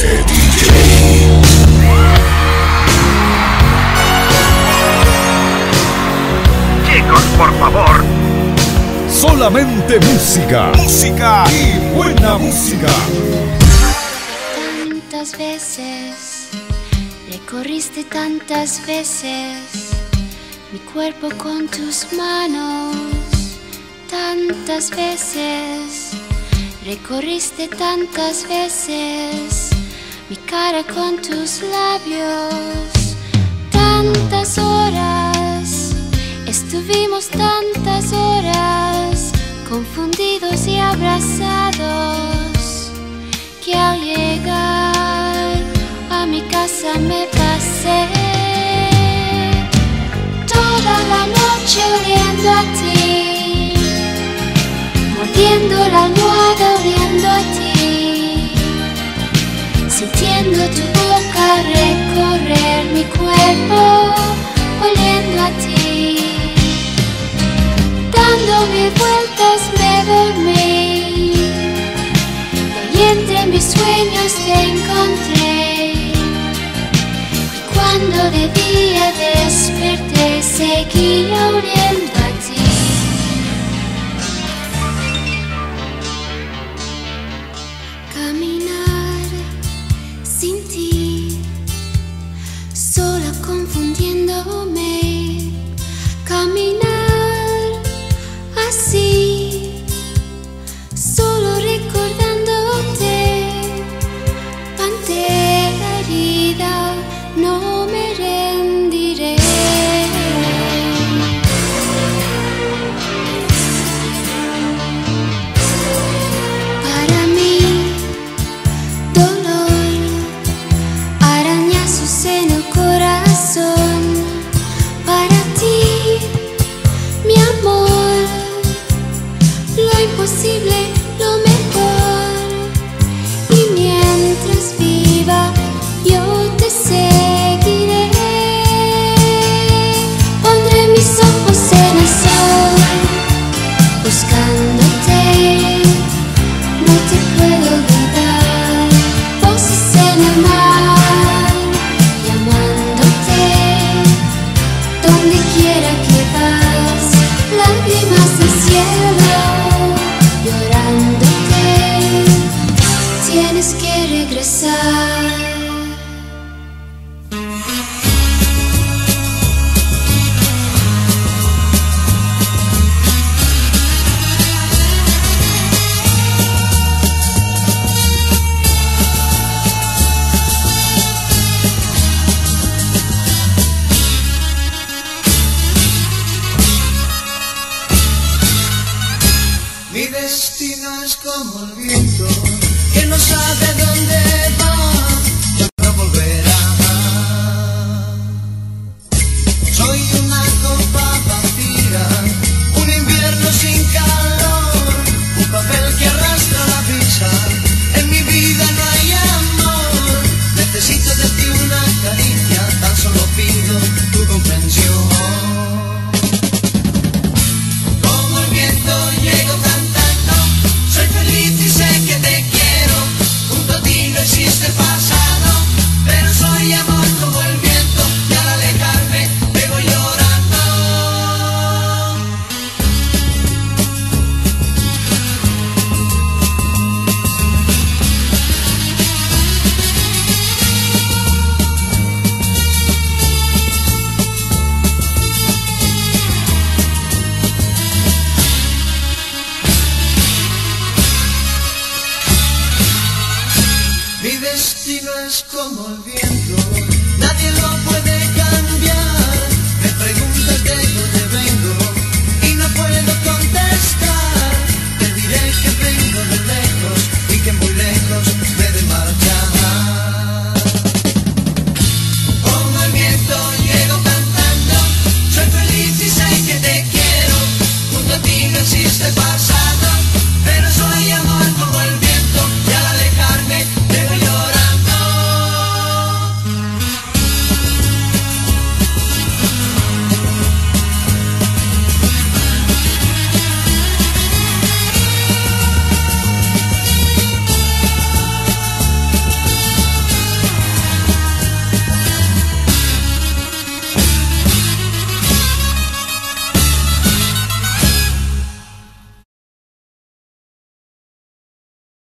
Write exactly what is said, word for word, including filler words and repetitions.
D J. Chicos, por favor. Solamente música. Música y buena música. Tantas veces, recorriste tantas veces mi cuerpo con tus manos. Tantas veces, recorriste tantas veces mi cara con tus labios. Tantas horas, estuvimos tantas horas confundidos y abrazados, que al llegar a mi casa me pasé toda la noche oliendo a ti, mordiendo la almohada oliendo a ti, sintiendo tu boca recorrer mi cuerpo oliendo a ti. Dando mil vueltas me dormí y entre mis sueños te encontré, y cuando de día desperté seguía oliendo a ti. Caminar sin ti, sola confundiéndome, caminar así, solo recordándote, pantera herida, no me rendiré. Para mí, dolor, arañazos en el corazón. Para ti, mi amor, lo imposible, lo mejor. Y mientras viva, yo te seguiré. Pondré mis ojos en el sol, buscándote. No te puedo olvidar. Voces en el mar, llamándote. Donde quiera que vas, lágrimas del cielo, llorándote, tienes que regresar. Mi destino es como el viento, que no sabe dónde va, no volverá. Soy una copa vacía, un invierno sin calor, un papel que arrastra la brisa. En mi vida no hay amor, necesito de ti una caricia, tan solo pido tu comprensión. Como el viento llego cantando, soy feliz y sé que te quiero. Junto a ti no existe el pasado, pero soy amor como el viento, y al alejarme te voy llorando. Mi destino es como el viento, nadie lo